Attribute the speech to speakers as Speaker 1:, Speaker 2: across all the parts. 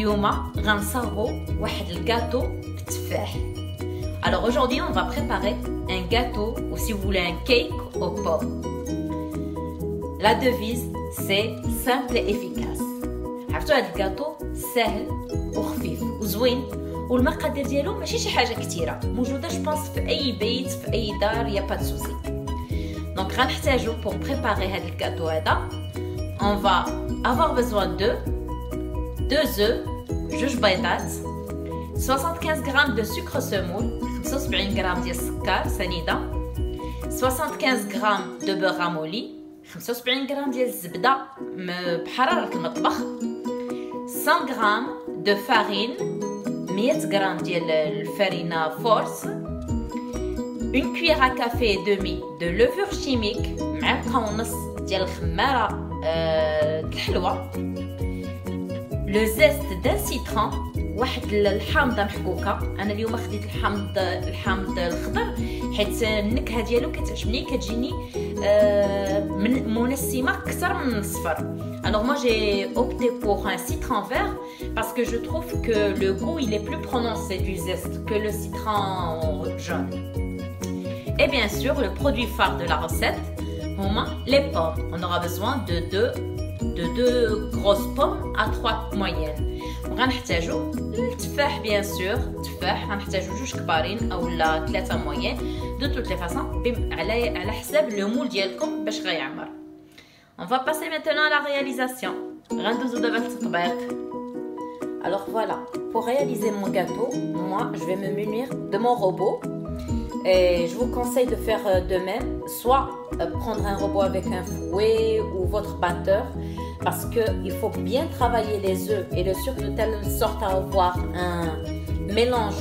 Speaker 1: اليوم غنصاوبو واحد الجاتو بالتفاح. Alors aujourd'hui on va préparer un gâteau ou si vous voulez un cake aux pommes. La devise c'est simple et efficace. عرفتوا هذا الجاتو سهل وخفيف وزوين والمقادير ديالو ماشي شي حاجه كثيره، موجوده جو بونس في اي بيت في اي دار، يا با دو سوسي. دونك غنحتاجو pour préparer هذا الجاتو هذا on va avoir besoin de 2 œufs جوج بيضات 75 غرام de sucre semoule 75 غرام ديال السكر سنيده 75 غرام de beurre ramolli 75 غرام ديال الزبده بحراره المطبخ 100 غرام de farine 100 غرام ديال الفرينه فورس une cuillère à café et demi de levure chimique معلقه ونص ديال الخماره الحلوه le zeste d'un citron واحد الحامضه محكوكه. انا اليوم خديت الحامض الخضر حيت النكهه ديالو كتعجبني، كتجيني منسمه اكثر من الصفر. Alors moi j'ai opté pour un citron vert parce que je trouve que le goût il est plus prononcé du zeste que le citron jaune. Et bien sûr le produit phare de la recette, les pommes. On aura besoin de deux grosses pommes à 3 moyennes. غنحتاجو التفاح بيان سور، التفاح غنحتاجو جوج كبارين اولا 3 موين دو توت لي فاصون على حساب لو مول ديالكم باش غيعمر. On va passer maintenant à la réalisation. غندوزو دابا للتطبيق. Alors voilà, pour réaliser mon gâteau, moi je vais me munir de mon robot. Et je vous conseille de faire de même, soit prendre un robot avec un fouet ou votre batteur, parce qu'il faut bien travailler les œufs et le sucre de telle sorte à avoir un mélange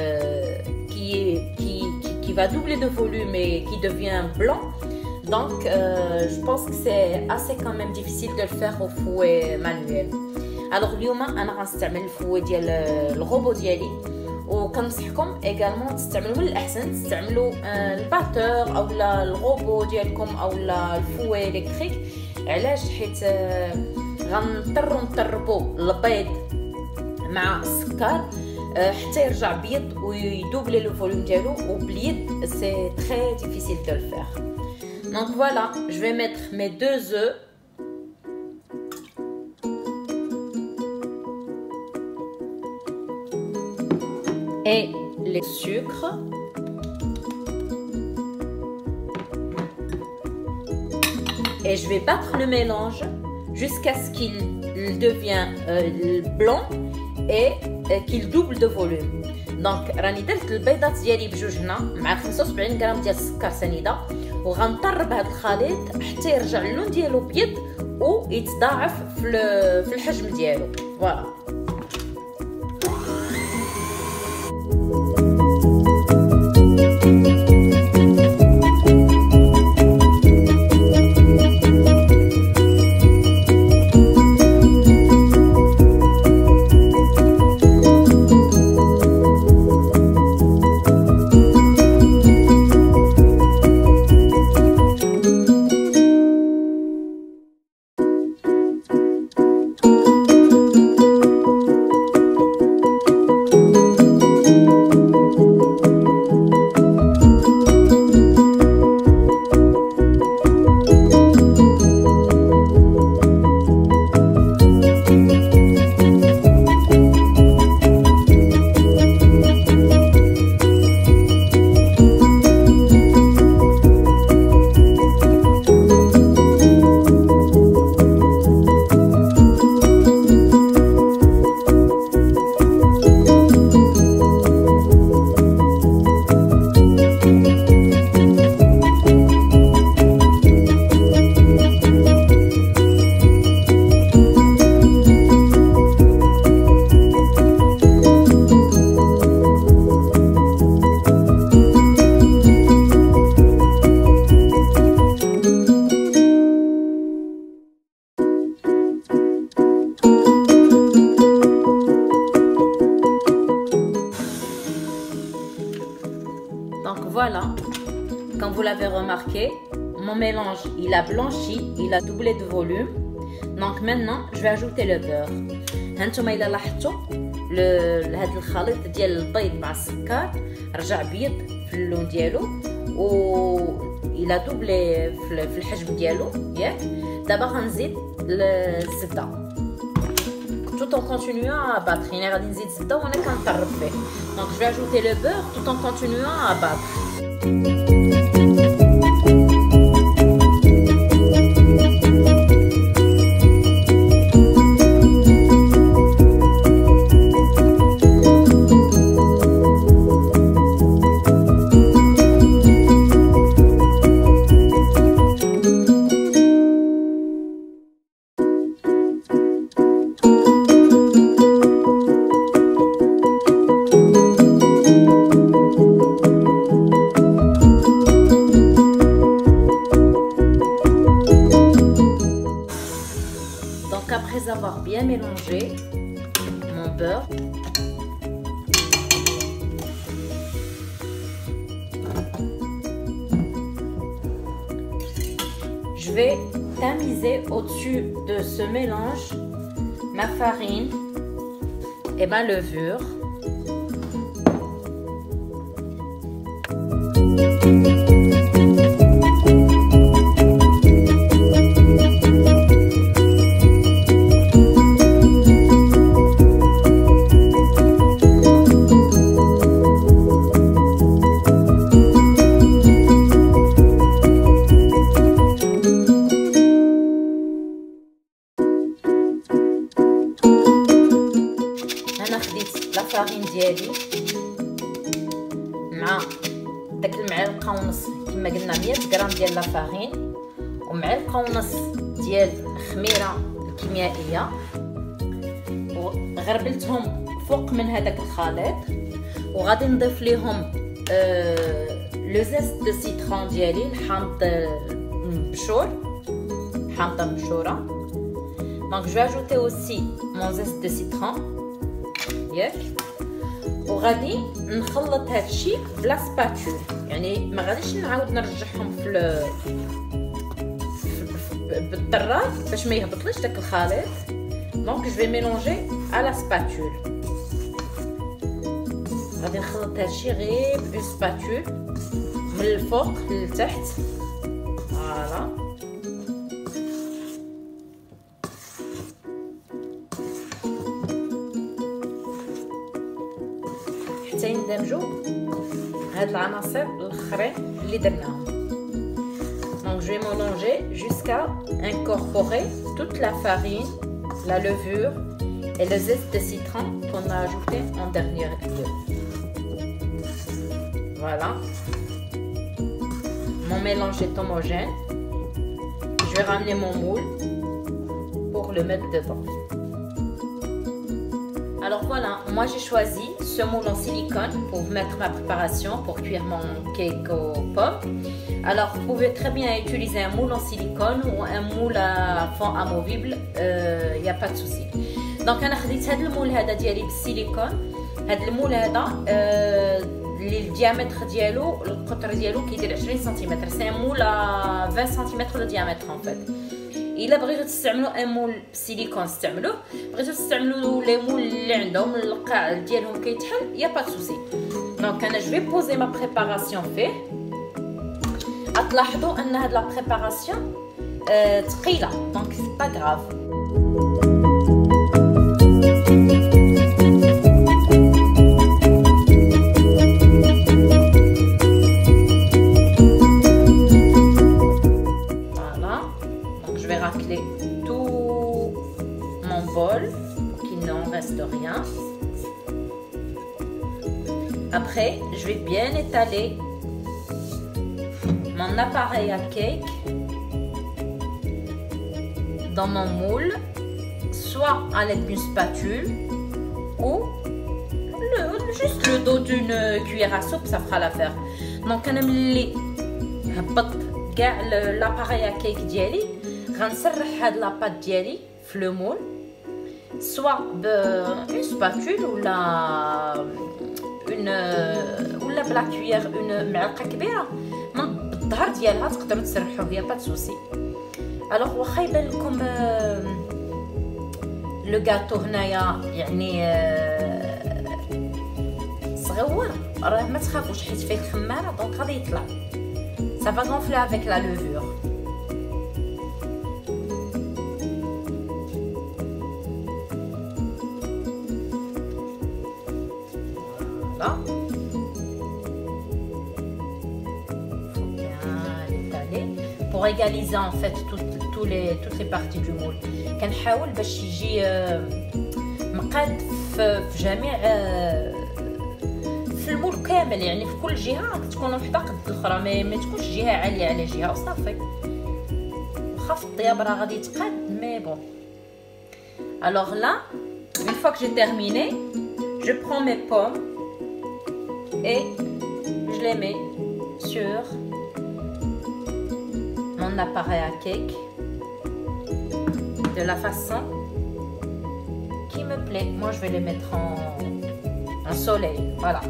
Speaker 1: qui va doubler de volume et qui devient blanc. Donc je pense que c'est assez quand même difficile de le faire au fouet manuel. Alors اليوم انا غنستعمل الفouet ديال الروبو ديالي، وكنصحكم ايغالمون تستعملوا من الاحسن تستعملوا الباتور او الروبو ديالكم او الفوي الكتريك. علاش؟ حيت غنضطروا نطربوا البيض مع السكر حتى يرجع بيض ويدوبلي لو فوليوم ديالو، وباليد سي تري ديفيسيل دو le faire. Donc voilà, je vais mettre mes 2 œufs et les sucres et je vais battre le mélange jusqu'à ce qu'il devienne blanc et qu'il double de volume. Donc راني درت البيضات ديالي بجوج هنا مع 75 غرام ديال السكر سنيده، وغنطرب هذا الخليط حتى يرجع اللون ديالو بيض ويتضاعف في الحجم ديالو. فوالا. Donc voilà, comme vous l'avez remarqué, mon mélange il a blanchi, il a doublé de volume. Donc maintenant je vais ajouter le beurre. هانتوما الا لاحظتوا هذا الخليط ديال البيض مع السكر رجع بيض في اللون ديالو و الى دوبلي في الحجم ديالو ياك. دابا غنزيد الزبده tout en continuant à battre. يعني غادي نزيد الزبده وانا كنطرب فيه. Donc je vais ajouter le beurre tout en continuant à battre. Après avoir bien mélangé mon beurre, je vais tamiser au-dessus de ce mélange ma farine et ma levure. الفارين ديالي مع داك المعلقه ونص كما قلنا 100 غرام ديال لافارين ومعلقه ونص ديال الخميره الكيميائيه وغربلتهم فوق من هذاك الخليط وغادي نضيف ليهم لو زيست دو سيترون ديالي الحامض المبشور حامضه مبشوره. دونك جو اجوتي اوسي مون زيست دو سيترون ياك وغادي نخلط هادشي بلا سباتول يعني ما غاديش نعاود نرجعهم في بالدرات باش ما يهبطليش داك الخليط. دونك جو في ميلونجي على سباتول غادي نخلط هادشي غير بون سباتول من الفوق للتحت فوالا. حتى يندمجوا هاد العناصر الاخرين اللي درناهم. Donc je vais mélanger jusqu'à incorporer toute la farine, la levure et le zeste de citron qu'on a ajouté en dernier lieu. Voilà. Mon mélange est homogène. Je vais ramener mon moule pour le mettre dedans. Alors voilà, moi j'ai choisi ce moule en silicone pour mettre ma préparation pour cuire mon cake aux pommes. Alors vous pouvez très bien utiliser un moule en silicone ou un moule à fond amovible, il n'y a pas de souci. Donc انا خديت هذا المول هذا ديالي بالسيليكون. هذا المول هذا اللي الديامتر ديالو القطر ديالو كيدير 20 سنتيمتر. سي مول 20 سنتيمتر دو ديامتر en fait. الا بغيتو تستعملوا ان مول سيليكون استعملوه، بغيتو تستعملوا لي مول اللي عندهم القاع ديالهم كيتحل يا با سوسي. دونك انا جو في بوزي ما بريباراسيون فيه. تلاحظوا ان هاد لا بريباراسيون ثقيله دونك سي با غراف. Racler tout mon bol pour qu'il n'en reste rien. Après, je vais bien étaler mon appareil à cake dans mon moule, soit à l'aide d'une spatule ou juste le dos d'une cuillère à soupe, ça fera l'affaire. Donc, on a mis l'appareil à cake ديالي غنسرح هاد لاباط ديالي في لو مول سوا بون سباتول ولا بلا كويير اون معلقه كبيره من الظهر ديالها تقدروا تسرحوه يا با سوسي. الوغ واخا يبان لكم لو غاتو هنايا يعني صغيور، راه ما تخافوش حيت فيه الخماره دونك غادي يطلع. Ça va gonfler avec la levure. Voilà. Faut bien l'étaler pour égaliser en fait toutes les parties du moule. كنحاول باش يجي مقاد في جميع في المول كامل، يعني في كل جهه تكون وحده قد الاخرى، ما تكونش جهه عاليه على جهه وصافي. واخا في الطياب راه غادي يتقاد مي بون. Alors là, une fois que j'ai terminé, je prends mes pommes et je les mets sur mon appareil à cake de la façon qui me plaît. Moi je vais les mettre en soleil, voilà.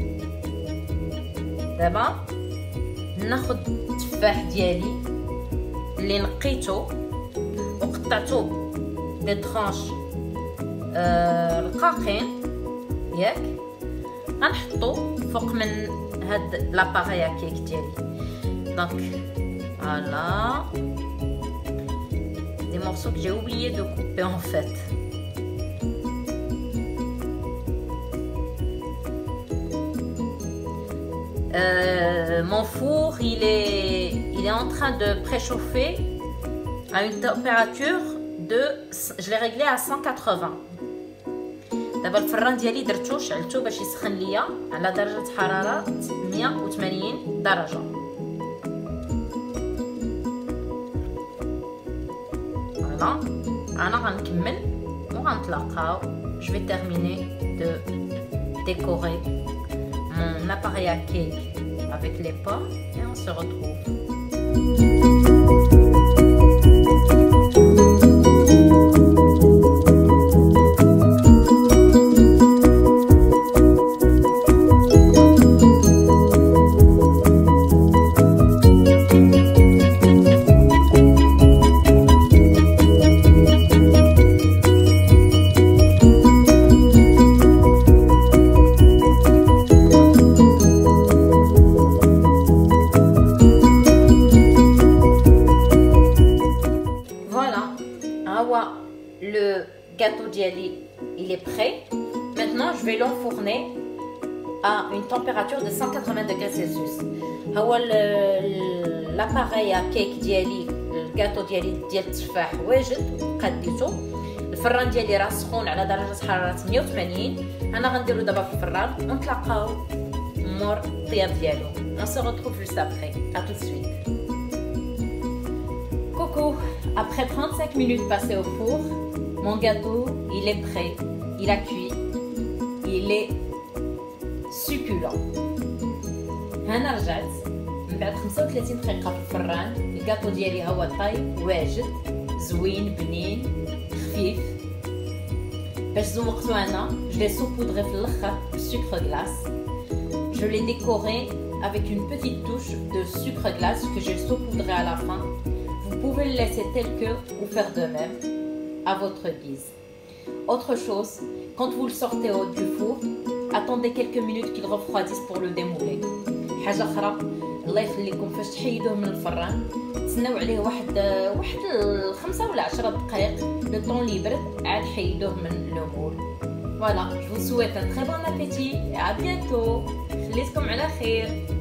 Speaker 1: دابا ناخذ التفاح ديالي اللي نقيته وقطعته دي طرونش رقاقين ياك، غنحطو فوق من هاد لاباري كيك ديالي. دونك فوالا des morceaux que j'ai oublié de couper en fait. Mon four il est en train de préchauffer à une température de, je l'ai réglé à 180. دابا الفران ديالي درتو شعلتو باش يسخن ليا على درجة حرارة 180 درجة. فوالا انا غنكمل وغنتلاقاو. Je vais terminer de décorer mon appareil à cake avec les pommes et on se retrouve. Le gâteau diali, il est prêt. Maintenant, je vais l'enfourner à une température de 180 degrés Celsius. L'appareil à cake diali, le gâteau diali ديال التفاح واجد قديته. الفران ديالي راه سخون على درجة حرارة 180. انا غنديرو دابا في الفران ونتلاقاو مور الطياب ديالو. On se retrouve juste après. À tout de suite. Coucou. Après 35 minutes passées au four, mon gâteau, il est prêt, il a cuit, il est succulent. هنا رجعت من بعد 35 دقيقة في الفران. الجاتو ديالي هو طايب واجد زوين بنين خفيف. باش زوقتو انا je l'ai saupoudré في الاخر بالسكر glace. Je l'ai décoré avec une petite touche de sucre glace que j'ai saupoudré à la fin. Vous pouvez le laisser tel que ou faire de même à votre guise. Autre chose, quand vous le sortez du four, attendez quelques minutes qu'il refroidisse pour le démouler. حاجة أخرى الله يخليكم فاش تحيدوه من الفران تسناو عليه واحد 5 ولا 10 دقائق لو طون لي يبرد عاد حيدوه من لو مول. Voilà, je vous souhaite un très bon appétit et à bientôt. خليتكم على خير.